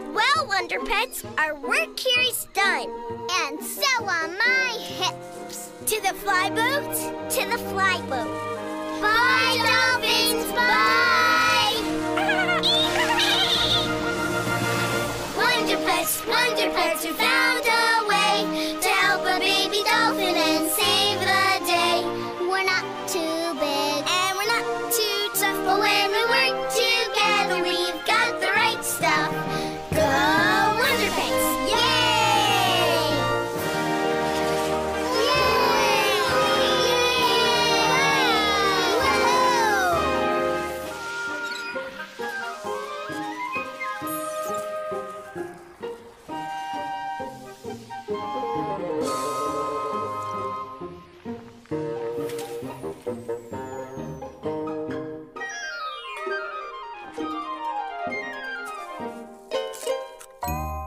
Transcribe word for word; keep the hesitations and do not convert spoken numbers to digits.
Well, Wonder Pets, our work here is done. And so are my hips. To the fly boat, to the fly boat. Bye, dolphins, bye! Wonder Pets, Wonder Pets, we found a way to help a baby dolphin and save the day. We're not too big and we're not too tough, but when we work together, we've got the right stuff. Go Wonder Pets! Yay! Yay! Whoa!